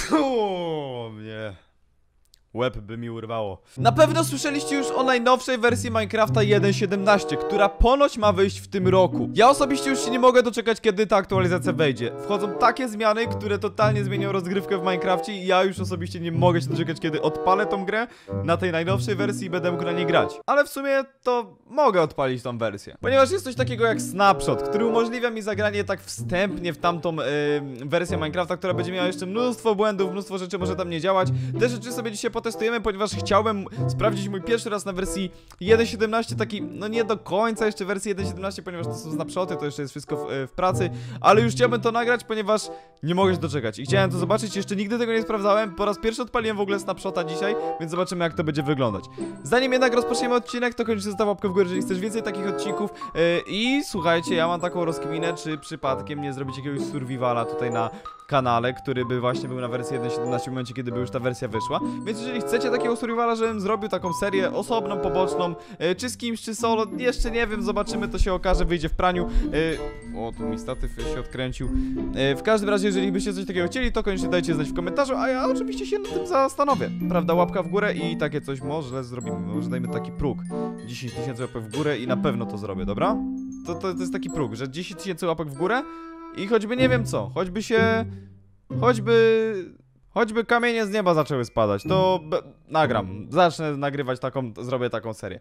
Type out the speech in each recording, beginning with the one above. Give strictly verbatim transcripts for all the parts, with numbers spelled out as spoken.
O mnie. Łeb by mi urwało. Na pewno słyszeliście już o najnowszej wersji Minecrafta jeden siedemnaście, która ponoć ma wyjść w tym roku. Ja osobiście już się nie mogę doczekać, kiedy ta aktualizacja wejdzie. Wchodzą takie zmiany, które totalnie zmienią rozgrywkę w Minecrafcie i ja już osobiście nie mogę się doczekać, kiedy odpalę tą grę na tej najnowszej wersji i będę mógł na niej grać. Ale w sumie to mogę odpalić tą wersję, ponieważ jest coś takiego jak Snapshot, który umożliwia mi zagranie tak wstępnie w tamtą yy, wersję Minecrafta, która będzie miała jeszcze mnóstwo błędów, mnóstwo rzeczy może tam nie działać. Te rzeczy sobie dzisiaj potestujemy, ponieważ chciałem sprawdzić mój pierwszy raz na wersji jeden siedemnaście, taki, no nie do końca jeszcze wersji jeden siedemnaście, ponieważ to są snapshoty, to jeszcze jest wszystko w, w pracy, ale już chciałbym to nagrać, ponieważ nie mogę się doczekać i chciałem to zobaczyć, jeszcze nigdy tego nie sprawdzałem, po raz pierwszy odpaliłem w ogóle snapshota dzisiaj, więc zobaczymy, jak to będzie wyglądać. Zanim jednak rozpoczniemy odcinek, to koniecznie zostaw łapkę w górę, jeżeli chcesz więcej takich odcinków yy, i słuchajcie, ja mam taką rozkminę, czy przypadkiem nie zrobić jakiegoś survivala tutaj na kanale, który by właśnie był na wersji jeden siedemnaście w momencie, kiedy by już ta wersja wyszła. Więc jeżeli chcecie takiego survivala, żebym zrobił taką serię osobną, poboczną, yy, czy z kimś, czy solo, jeszcze nie wiem, zobaczymy, to się okaże, wyjdzie w praniu. Yy, o, tu mi statyw się odkręcił. Yy, w każdym razie, jeżeli byście coś takiego chcieli, to koniecznie dajcie znać w komentarzu, a ja oczywiście się nad tym zastanowię. Prawda, łapka w górę i takie coś może zrobimy, może dajmy taki próg. dziesięć tysięcy łapek w górę i na pewno to zrobię, dobra? To, to, to jest taki próg, że dziesięć tysięcy łapek w górę i choćby nie wiem co, choćby się... Choćby... Choćby kamienie z nieba zaczęły spadać, to nagram, zacznę nagrywać taką, zrobię taką serię.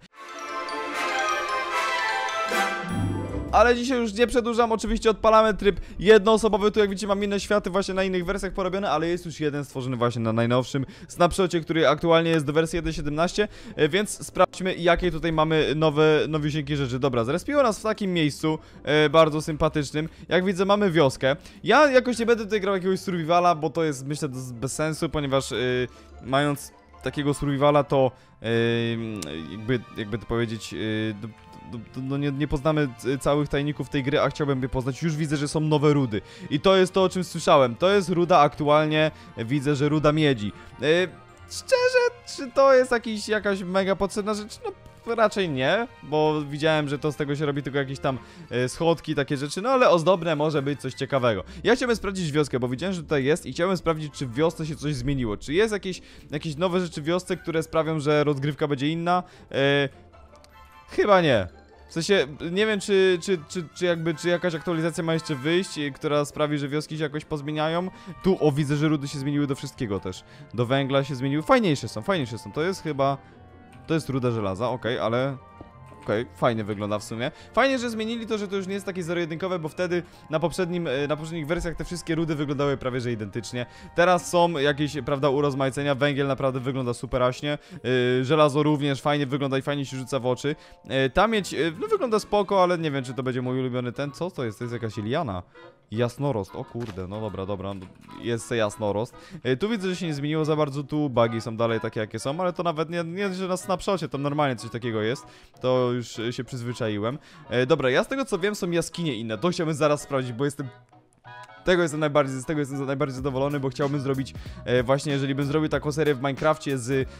Ale dzisiaj już nie przedłużam, oczywiście odpalamy tryb jednoosobowy, tu jak widzicie mam inne światy właśnie na innych wersjach porobione, ale jest już jeden stworzony właśnie na najnowszym snapshocie, który aktualnie jest do wersji jeden siedemnaście, więc sprawdźmy, jakie tutaj mamy nowe, nowisieńkie rzeczy. Dobra, zrespiło nas w takim miejscu, e, bardzo sympatycznym, jak widzę mamy wioskę. Ja jakoś nie będę tutaj grał jakiegoś survivala, bo to jest myślę bez sensu, ponieważ e, mając takiego survivala to e, jakby, jakby to powiedzieć... E, No nie, nie poznamy całych tajników tej gry, a chciałbym je poznać. Już widzę, że są nowe rudy. I to jest to, o czym słyszałem. To jest ruda aktualnie, widzę, że ruda miedzi. Yy, szczerze, czy to jest jakiś, jakaś mega potrzebna rzecz? No raczej nie, bo widziałem, że to z tego się robi tylko jakieś tam e, schodki, takie rzeczy, no ale ozdobne może być coś ciekawego. Ja chciałem sprawdzić wioskę, bo widziałem, że tutaj jest i chciałem sprawdzić, czy w wiosce się coś zmieniło. Czy jest jakieś, jakieś nowe rzeczy w wiosce, które sprawią, że rozgrywka będzie inna? E, chyba nie. W sensie, nie wiem, czy, czy, czy, czy jakby, czy jakaś aktualizacja ma jeszcze wyjść, która sprawi, że wioski się jakoś pozmieniają. Tu, o, widzę, że rudy się zmieniły do wszystkiego też. Do węgla się zmieniły. Fajniejsze są, fajniejsze są. To jest chyba... To jest ruda żelaza, okej, okay, ale... Okej, okay, fajnie wygląda w sumie. Fajnie, że zmienili to, że to już nie jest takie zero-jedynkowe, bo wtedy na poprzednim, na poprzednich wersjach te wszystkie rudy wyglądały prawie że identycznie. Teraz są jakieś, prawda, urozmaicenia. Węgiel naprawdę wygląda superaśnie. Yy, żelazo również fajnie wygląda i fajnie się rzuca w oczy. Yy, ta miedź, yy, no wygląda spoko, ale nie wiem, czy to będzie mój ulubiony ten. Co to jest? To jest jakaś liana. Jasnorost, o kurde, no dobra, dobra, jest jasnorost. Yy, tu widzę, że się nie zmieniło za bardzo, tu bugi są dalej takie, jakie są, ale to nawet nie, nie że na snapshocie, to normalnie coś takiego jest. To już się przyzwyczaiłem. Yy, dobra, ja z tego co wiem, są jaskinie inne, to chciałbym zaraz sprawdzić, bo jestem... Tego jestem najbardziej, z tego jestem najbardziej zadowolony, bo chciałbym zrobić yy, właśnie, jeżeli bym zrobił taką serię w Minecrafcie z... Yy,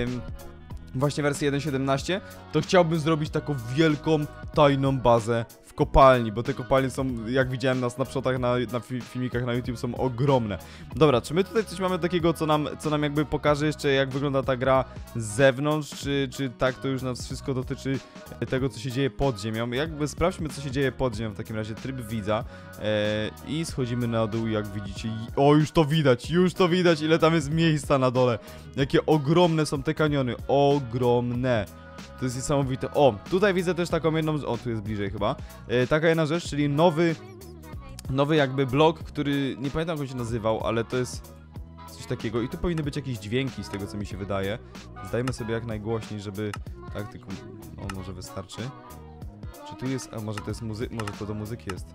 właśnie wersji jeden siedemnaście, to chciałbym zrobić taką wielką, tajną bazę w kopalni, bo te kopalnie są, jak widziałem na snapshotach, na, na filmikach na YouTube, są ogromne. Dobra, czy my tutaj coś mamy takiego, co nam, co nam jakby pokaże jeszcze, jak wygląda ta gra z zewnątrz, czy, czy tak to już nas wszystko dotyczy tego, co się dzieje pod ziemią? Jakby sprawdźmy, co się dzieje pod ziemią w takim razie, tryb widza e, i schodzimy na dół, jak widzicie. O, już to widać, już to widać, ile tam jest miejsca na dole. Jakie ogromne są te kaniony, ogromne. To jest niesamowite. O, tutaj widzę też taką jedną... O, tu jest bliżej chyba. E, taka jedna rzecz, czyli nowy... Nowy jakby blok, który... Nie pamiętam, jak on się nazywał, ale to jest... Coś takiego. I tu powinny być jakieś dźwięki, z tego co mi się wydaje. Zdajmy sobie jak najgłośniej, żeby... Tak, tylko... No, może wystarczy. Czy tu jest... A może to jest muzy... Może to do muzyki jest.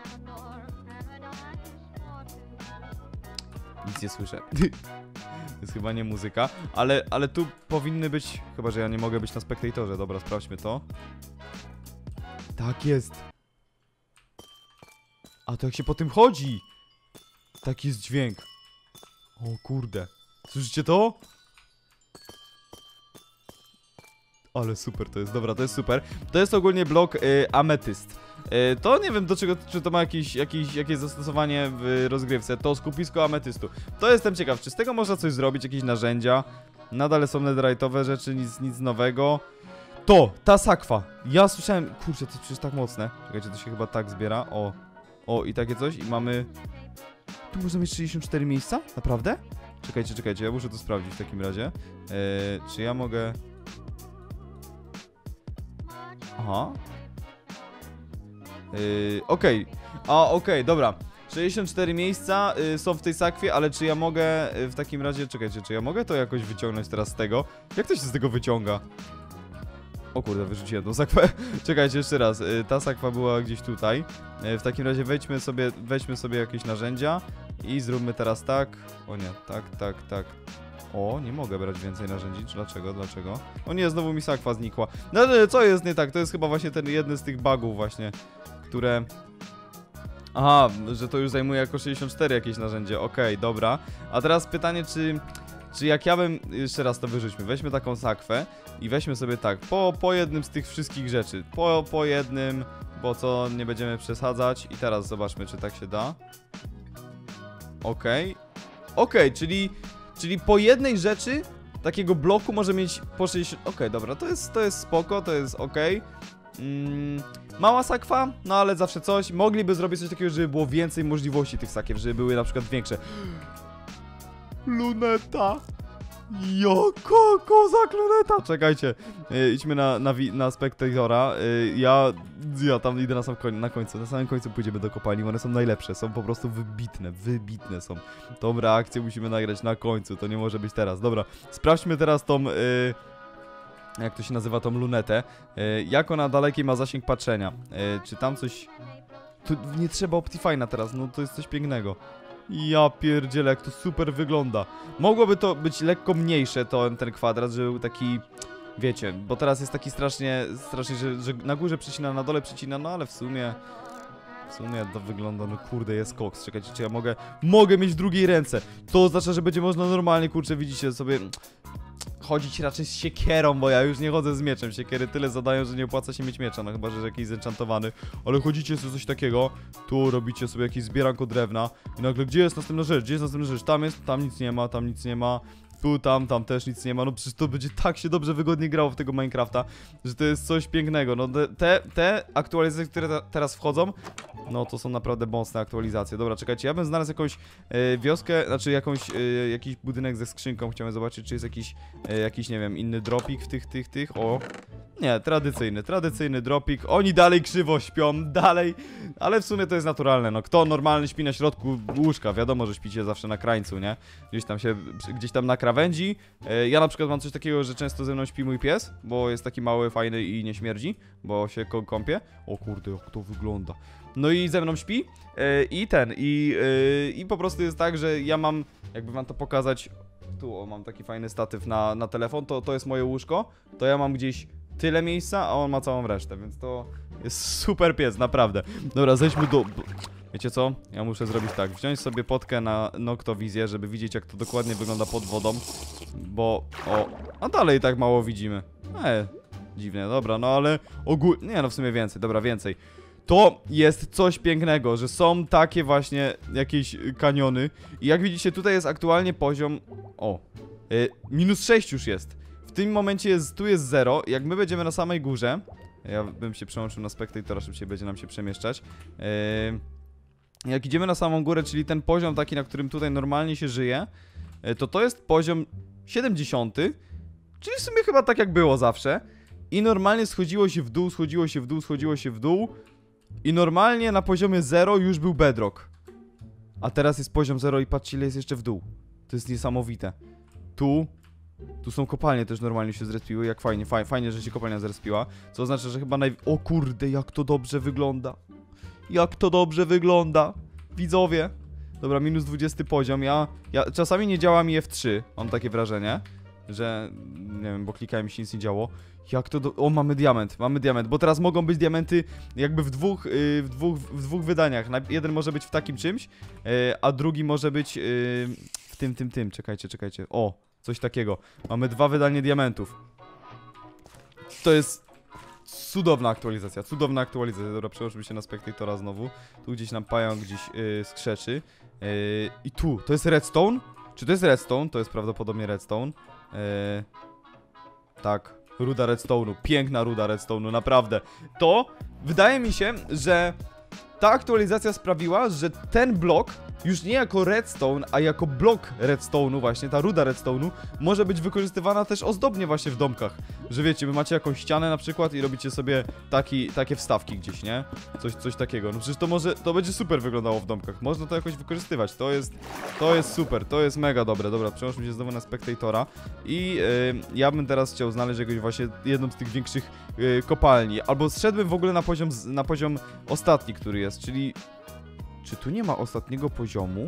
Nic nie słyszę. To jest chyba nie muzyka, ale, ale tu powinny być... Chyba, że ja nie mogę być na spektatorze. Dobra, sprawdźmy to. Tak jest. A to jak się po tym chodzi. Taki jest dźwięk. O kurde. Słyszycie to? Ale super to jest, dobra, to jest super. To jest ogólnie blok y, ametyst. Yy, to nie wiem do czego, czy to ma jakieś, jakieś, jakieś zastosowanie w rozgrywce. To skupisko ametystu. To jestem ciekaw, czy z tego można coś zrobić, jakieś narzędzia. Nadal są netherite'owe rzeczy, nic, nic nowego. To, ta sakwa. Ja słyszałem, kurczę, to jest przecież tak mocne. Czekajcie, to się chyba tak zbiera. O, o i takie coś i mamy... Tu można mieć sześćdziesiąt cztery miejsca? Naprawdę? Czekajcie, czekajcie, ja muszę to sprawdzić w takim razie. Eee, czy ja mogę... Aha. Yy, okej. Okay. A, okej, okay, dobra. sześćdziesiąt cztery miejsca y, są w tej sakwie, ale czy ja mogę y, w takim razie... Czekajcie, czy ja mogę to jakoś wyciągnąć teraz z tego? Jak to się z tego wyciąga? O kurde, wyrzuciłem tą sakwę. Czekajcie, jeszcze raz. Y, ta sakwa była gdzieś tutaj. Y, w takim razie wejdźmy sobie, weźmy sobie jakieś narzędzia i zróbmy teraz tak. O nie, tak, tak, tak. O, nie mogę brać więcej narzędzi. Dlaczego? Dlaczego? O nie, znowu mi sakwa znikła. No ale co jest nie tak? To jest chyba właśnie ten jeden z tych bugów właśnie, które... Aha, że to już zajmuje jako sześćdziesiąt cztery jakieś narzędzie. Okej, okay, dobra. A teraz pytanie, czy... Czy jak ja bym... Jeszcze raz to wyrzućmy. Weźmy taką sakwę i weźmy sobie tak, po, po jednym z tych wszystkich rzeczy. Po, po jednym, bo co, nie będziemy przesadzać. I teraz zobaczmy, czy tak się da. Okej. Okay. Okej, okay, czyli... Czyli po jednej rzeczy takiego bloku może mieć po sześćdziesiąt... Okej, okay, dobra, to jest, to jest spoko, to jest okej. Okay. Mm, mała sakwa, no ale zawsze coś. Mogliby zrobić coś takiego, żeby było więcej możliwości tych sakiew, żeby były na przykład większe. Luneta! Joko, kozak luneta! Czekajcie, yy, idźmy na, na, na spektatora. Yy, ja, ja tam idę na sam koń, na końcu, na samym końcu pójdziemy do kopalni, one są najlepsze, są po prostu wybitne, wybitne są. Tą reakcję musimy nagrać na końcu, to nie może być teraz. Dobra, sprawdźmy teraz tą, yy, jak to się nazywa, tą lunetę. Yy, jak ona dalekiej ma zasięg patrzenia? Yy, czy tam coś... Tu nie trzeba Optifine'a teraz, no to jest coś pięknego. Ja pierdzielę, jak to super wygląda. Mogłoby to być lekko mniejsze, to ten kwadrat, żeby był taki, wiecie, bo teraz jest taki strasznie, strasznie, że, że na górze przycina, na dole przycina, no ale w sumie, w sumie to wygląda, no kurde, jest koks. Czekajcie, czy ja mogę, mogę mieć w drugiej ręce. To oznacza, że będzie można normalnie, kurczę, widzicie sobie... chodzić raczej z siekierą, bo ja już nie chodzę z mieczem. Siekiery tyle zadają, że nie opłaca się mieć miecza, no chyba, że jakiś zenchantowany. Ale chodzicie sobie coś takiego, tu robicie sobie jakieś zbieranko drewna i nagle, gdzie jest następna rzecz, gdzie jest następna rzecz, tam jest, tam nic nie ma, tam nic nie ma. Tu, tam, tam też nic nie ma, no przecież to będzie tak się dobrze, wygodnie grało w tego Minecrafta, że to jest coś pięknego. No te, te aktualizacje, które te, teraz wchodzą, no to są naprawdę mocne aktualizacje. Dobra, czekajcie, ja bym znalazł jakąś e, wioskę, znaczy jakąś, e, jakiś budynek ze skrzynką. Chciałem zobaczyć, czy jest jakiś, e, jakiś, nie wiem, inny dropik w tych, tych, tych, o. Nie, tradycyjny, tradycyjny dropik. Oni dalej krzywo śpią, dalej, ale w sumie to jest naturalne, no kto normalny śpi na środku łóżka, wiadomo, że śpicie zawsze na krańcu, nie? Gdzieś tam się, gdzieś tam na krawędzi. e, Ja na przykład mam coś takiego, że często ze mną śpi mój pies, bo jest taki mały, fajny i nie śmierdzi, bo się kąpie. O kurde, jak to wygląda. No i ze mną śpi yy, i ten, i, yy, i po prostu jest tak, że ja mam, jakby wam to pokazać, tu o, mam taki fajny statyw na, na telefon, to, to jest moje łóżko, to ja mam gdzieś tyle miejsca, a on ma całą resztę, więc to jest super pies, naprawdę. Dobra, zejdźmy do... Wiecie co? Ja muszę zrobić tak, wziąć sobie potkę na noktowizję, żeby widzieć, jak to dokładnie wygląda pod wodą, bo... O, a dalej tak mało widzimy. E, dziwnie, dobra, no ale ogólnie... Nie, no w sumie więcej, dobra, więcej. To jest coś pięknego, że są takie właśnie jakieś kaniony. I jak widzicie, tutaj jest aktualnie poziom... O, yy, minus sześć już jest. W tym momencie jest, tu jest zero. Jak my będziemy na samej górze... Ja bym się przełączył na spektatora, szybciej będzie nam się przemieszczać. Yy, jak idziemy na samą górę, czyli ten poziom taki, na którym tutaj normalnie się żyje, yy, to to jest poziom siedemdziesiąty. Czyli w sumie chyba tak jak było zawsze. I normalnie schodziło się w dół, schodziło się w dół, schodziło się w dół. I normalnie na poziomie zero już był bedrock. A teraz jest poziom zero i patrzcie, ile jest jeszcze w dół. To jest niesamowite. Tu, tu są kopalnie też normalnie się zrespiły. Jak fajnie, faj, fajnie, że się kopalnia zrespiła. Co oznacza, że chyba naj... O kurde, jak to dobrze wygląda. Jak to dobrze wygląda. Widzowie. Dobra, minus dwudziesty poziom. Ja, ja czasami nie działa mi F trzy. Mam takie wrażenie, że... Nie wiem, bo klikałem i się nic nie działo. Jak to do... O, mamy diament, mamy diament, bo teraz mogą być diamenty jakby w dwóch, yy, w dwóch, w dwóch wydaniach. Jeden może być w takim czymś, yy, a drugi może być yy, w tym, tym, tym. Czekajcie, czekajcie. O, coś takiego. Mamy dwa wydania diamentów. To jest Cudowna aktualizacja, cudowna aktualizacja. Dobra, przełączmy się na Spectatora znowu. Tu gdzieś nam pająk gdzieś yy, skrzeczy. Yy, I tu, to jest redstone? Czy to jest redstone? To jest prawdopodobnie redstone. Yy, tak, ruda redstone'u, piękna ruda redstone'u, naprawdę. To, wydaje mi się, że ta aktualizacja sprawiła, że ten blok już nie jako redstone, a jako blok redstone'u właśnie, ta ruda redstone'u może być wykorzystywana też ozdobnie właśnie w domkach. Że wiecie, wy macie jakąś ścianę na przykład i robicie sobie taki, takie wstawki gdzieś, nie? Coś, coś takiego. No przecież to może, to będzie super wyglądało w domkach. Można to jakoś wykorzystywać. To jest, to jest super, to jest mega dobre. Dobra, przełączmy się znowu na Spectatora i yy, ja bym teraz chciał znaleźć jakąś właśnie jedną z tych większych yy, kopalni. Albo zszedłbym w ogóle na poziom, na poziom ostatni, który jest, czyli... Czy tu nie ma ostatniego poziomu?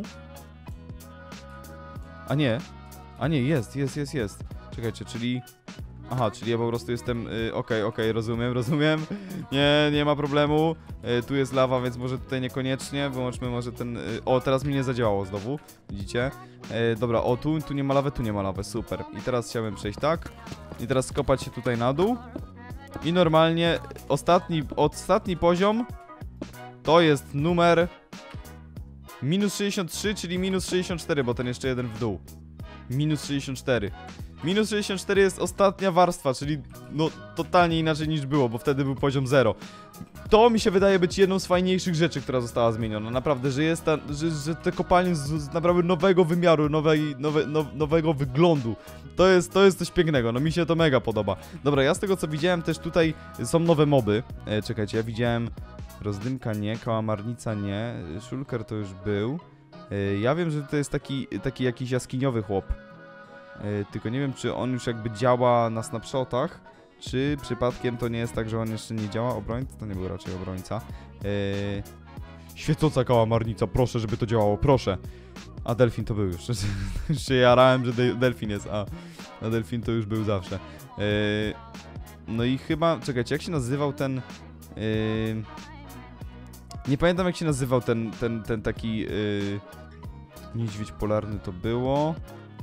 A nie. A nie, jest, jest, jest, jest. Czekajcie, czyli... Aha, czyli ja po prostu jestem... Okej, yy, okej, okay, okay, rozumiem, rozumiem. Nie, nie ma problemu. Yy, tu jest lawa, więc może tutaj niekoniecznie. Wyłączmy może ten... Yy, o, teraz mi nie zadziałało znowu. Widzicie? Yy, dobra, o, tu, tu nie ma lawy, tu nie ma lawy, super. I teraz chciałem przejść tak. I teraz skopać się tutaj na dół. I normalnie ostatni, ostatni poziom to jest numer... Minus sześćdziesiąt trzy, czyli minus sześćdziesiąt cztery, bo ten jeszcze jeden w dół. Minus sześćdziesiąt cztery. Minus sześćdziesiąt cztery jest ostatnia warstwa, czyli no totalnie inaczej niż było, bo wtedy był poziom zero. To mi się wydaje być jedną z fajniejszych rzeczy, która została zmieniona. Naprawdę, że jest ta, że, że te kopalnie z, z nabrały nowego wymiaru, nowej, nowe, now, nowego wyglądu. To jest, to jest coś pięknego, no mi się to mega podoba. Dobra, ja z tego co widziałem też tutaj są nowe moby. E, czekajcie, ja widziałem... Rozdymka nie, kałamarnica nie, szulker to już był. Yy, ja wiem, że to jest taki, taki jakiś jaskiniowy chłop. Yy, tylko nie wiem, czy on już jakby działa na snapshotach, czy przypadkiem to nie jest tak, że on jeszcze nie działa. Obrońca? To nie był raczej obrońca. Yy, świecąca kałamarnica, proszę, żeby to działało, proszę. A delfin to był już. Już się jarałem, że de delfin jest, a, a delfin to już był zawsze. Yy, no i chyba, czekajcie, jak się nazywał ten... Yy, Nie pamiętam jak się nazywał ten, ten, ten taki yy, niedźwiedź polarny to było.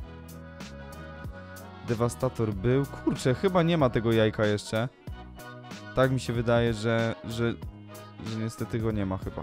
Dewastator był. Kurczę, chyba nie ma tego jajka jeszcze. Tak mi się wydaje, że, że, że niestety go nie ma chyba.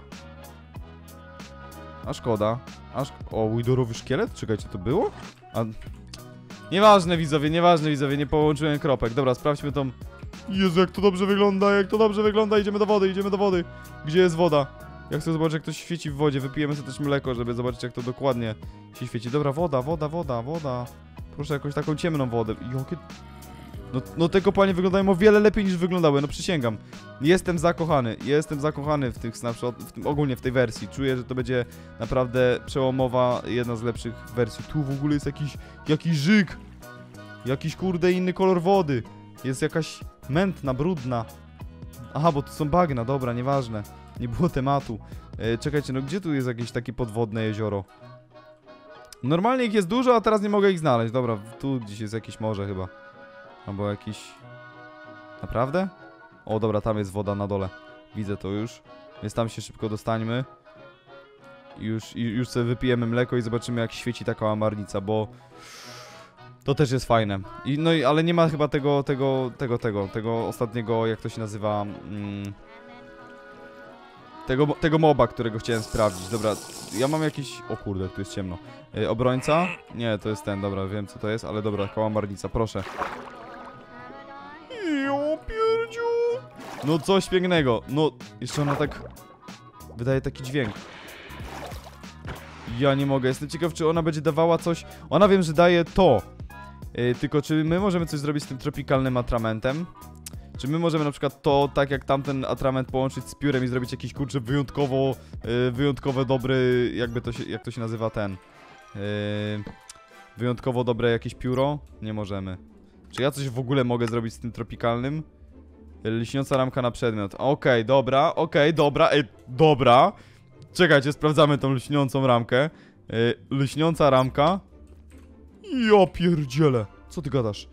A szkoda. A szk o, Widorowy szkielet? Czekajcie, to było? A... Nieważne widzowie, nieważne widzowie, nie połączyłem kropek. Dobra, sprawdźmy tą... Jezu, jak to dobrze wygląda, jak to dobrze wygląda. Idziemy do wody, idziemy do wody. Gdzie jest woda? Ja chcę zobaczyć, jak to świeci w wodzie. Wypijemy sobie też mleko, żeby zobaczyć, jak to dokładnie się świeci. Dobra, woda, woda, woda, woda. Proszę jakąś taką ciemną wodę. Jakie... No, no te kopalnie wyglądają o wiele lepiej niż wyglądały, no przysięgam. Jestem zakochany, jestem zakochany w tych snapshot, w tym, ogólnie w tej wersji. Czuję, że to będzie naprawdę przełomowa, jedna z lepszych wersji. Tu w ogóle jest jakiś, jakiś żyk. Jakiś kurde inny kolor wody. Jest jakaś mętna, brudna. Aha, bo tu są bagna, dobra, nieważne. Nie było tematu. E, czekajcie, no gdzie tu jest jakieś takie podwodne jezioro? Normalnie ich jest dużo, a teraz nie mogę ich znaleźć. Dobra, tu gdzieś jest jakieś morze chyba. Albo jakiś... Naprawdę? O, dobra, tam jest woda na dole. Widzę to już. Więc tam się szybko dostańmy. I już, i już sobie wypijemy mleko i zobaczymy, jak świeci ta kałamarnica, bo... To też jest fajne. I, no i, ale nie ma chyba tego, tego, tego, tego, tego ostatniego, jak to się nazywa... Mm, tego, tego moba, którego chciałem sprawdzić. Dobra, ja mam jakiś... O kurde, tu jest ciemno. Yy, obrońca? Nie, to jest ten, dobra, wiem co to jest, ale dobra, kałamarnica, proszę. Jo, pierdziu! No coś pięknego. No, jeszcze ona tak... Wydaje taki dźwięk. Ja nie mogę, jestem ciekaw, czy ona będzie dawała coś... Ona wiem, że daje to. Yy, tylko czy my możemy coś zrobić z tym tropikalnym atramentem? Czy my możemy na przykład to, tak jak tamten atrament, połączyć z piórem i zrobić jakiś, kurczę, wyjątkowo, yy, wyjątkowo dobry, jakby to się, jak to się nazywa ten? Yy, wyjątkowo dobre jakieś pióro? Nie możemy. Czy ja coś w ogóle mogę zrobić z tym tropikalnym? Lśniąca ramka na przedmiot. Okej, okay, dobra, okej, okay, dobra, ej, dobra. Czekajcie, sprawdzamy tą lśniącą ramkę. Yy, lśniąca ramka. Ja pierdzielę. Co ty gadasz?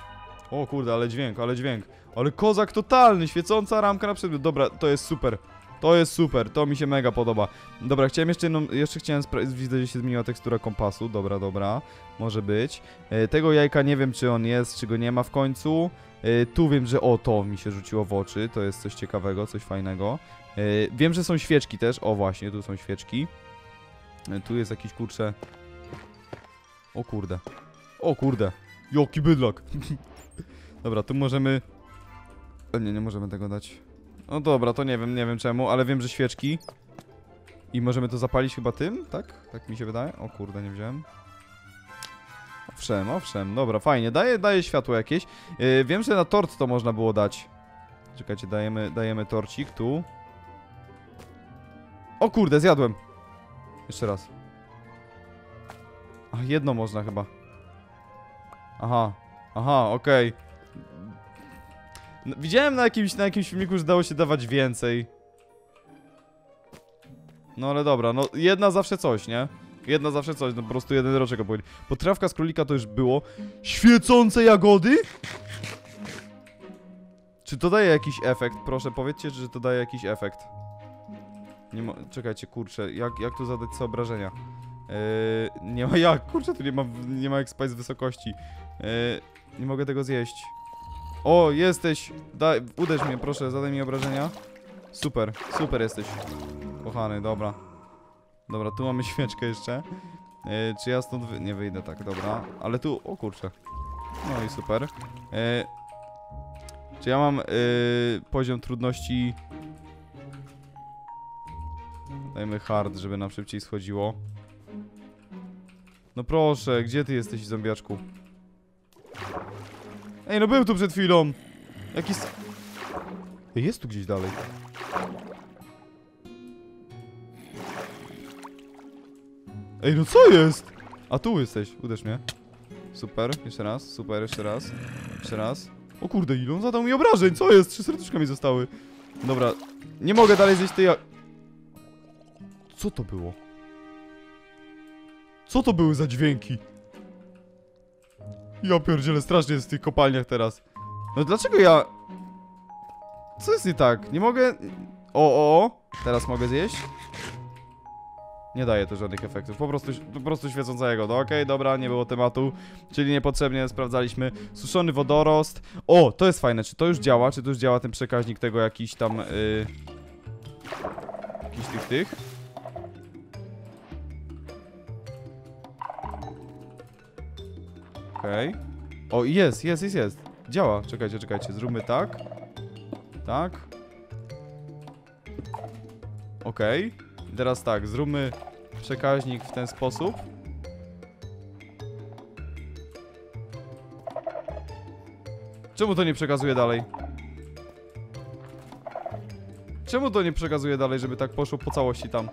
O kurde, ale dźwięk, ale dźwięk. Ale kozak totalny, świecąca ramka na przedmiot. Dobra, to jest super. To jest super, to mi się mega podoba. Dobra, chciałem jeszcze jedną, jeszcze chciałem sprawdzić, widzę, że się zmieniła tekstura kompasu. Dobra, dobra, może być. E, tego jajka nie wiem, czy on jest, czy go nie ma w końcu. E, tu wiem, że o, to mi się rzuciło w oczy, to jest coś ciekawego, coś fajnego. E, wiem, że są świeczki też, o właśnie, tu są świeczki. E, tu jest jakiś, kurczę... O kurde, o kurde, jaki bydlak. Dobra, tu możemy... E, nie, nie możemy tego dać. No dobra, to nie wiem, nie wiem czemu, ale wiem, że świeczki. I możemy to zapalić chyba tym, tak? Tak mi się wydaje. O kurde, nie wziąłem. Owszem, owszem, dobra, fajnie, daje, daje światło jakieś. Yy, wiem, że na tort to można było dać. Czekajcie, dajemy, dajemy torcik tu. O kurde, zjadłem. Jeszcze raz. A, jedno można chyba. Aha, aha, okej. Okay. No, widziałem na jakimś, na jakimś filmiku, że dało się dawać więcej. No ale dobra, no jedna zawsze coś, nie? Jedna zawsze coś, no po prostu jeden roczek opłynie. Potrawka z królika to już było. Świecące jagody? Czy to daje jakiś efekt? Proszę, powiedzcie, że to daje jakiś efekt. Nie ma... Czekajcie, kurczę, jak, jak tu zadać sobie obrażenia? Yy, nie ma jak, kurczę, tu nie ma, nie ma expa z wysokości. Yy, nie mogę tego zjeść. O, jesteś! Daj, uderz mnie, proszę, zadaj mi obrażenia. Super, super jesteś. Kochany, dobra. Dobra, tu mamy świeczkę jeszcze. Yy, czy ja stąd wy... nie wyjdę, tak, dobra. Ale tu, o kurczę. No i super. Yy, czy ja mam yy, poziom trudności... Dajmy hard, żeby nam szybciej schodziło. No proszę, gdzie ty jesteś, zombiaczku? Ej, no był tu przed chwilą. Jakiś... Ej, jest tu gdzieś dalej. Ej, no co jest? A tu jesteś, uderz mnie. Super, jeszcze raz, super, jeszcze raz. Jeszcze raz. O kurde, ile on zadał mi obrażeń, co jest? Trzy serduszka mi zostały. Dobra, nie mogę dalej zjeść tej... Co to było? Co to były za dźwięki? Ja pierdzielę, strasznie jest w tych kopalniach teraz. No dlaczego ja... Co jest nie tak? Nie mogę... O, o, o. Teraz mogę zjeść? Nie daje to żadnych efektów, po prostu, po prostu świecąca jagoda. Okej, okay, dobra, nie było tematu. Czyli niepotrzebnie sprawdzaliśmy. Suszony wodorost. O, to jest fajne, czy to już działa? Czy to już działa ten przekaźnik tego jakiś tam... Yy... Jakiś tych tych? Okej. Okay. O, jest, jest, jest, jest. Działa. Czekajcie, czekajcie. Zróbmy tak. Tak. Okej. Okay. Teraz tak, zróbmy przekaźnik w ten sposób. Czemu to nie przekazuje dalej? Czemu to nie przekazuje dalej, żeby tak poszło po całości tam?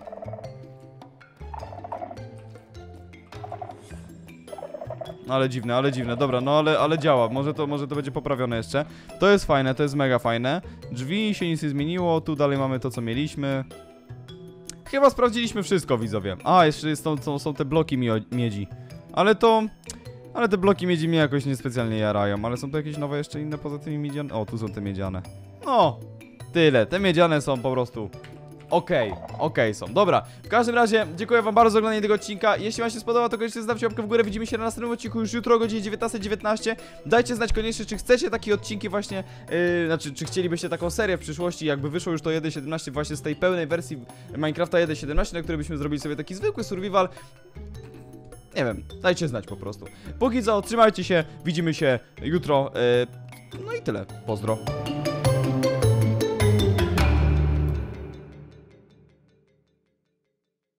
Ale dziwne, ale dziwne, dobra, no ale, ale działa, może to, może to będzie poprawione jeszcze. To jest fajne, to jest mega fajne. Drzwi się nic nie zmieniło, tu dalej mamy to, co mieliśmy. Chyba sprawdziliśmy wszystko, widzowie. A, jeszcze jest, są, są, są te bloki miedzi. Ale to... Ale te bloki miedzi mnie jakoś niespecjalnie jarają. Ale są tu jakieś nowe jeszcze inne poza tymi miedziane? O, tu są te miedziane. No, tyle, te miedziane są po prostu... Okej, okay, okej okay są. Dobra, w każdym razie dziękuję wam bardzo za oglądanie tego odcinka. Jeśli wam się spodobał, to koniecznie zostawcie łapkę w górę. Widzimy się na następnym odcinku już jutro o godzinie dziewiętnasta dziewiętnaście. Dajcie znać koniecznie, czy chcecie takie odcinki właśnie, yy, znaczy, czy chcielibyście taką serię w przyszłości, jakby wyszło już to jeden siedemnaście właśnie z tej pełnej wersji Minecrafta jeden siedemnaście, na której byśmy zrobili sobie taki zwykły survival. Nie wiem, dajcie znać po prostu. Póki co, trzymajcie się, widzimy się jutro. Yy, no i tyle. Pozdro.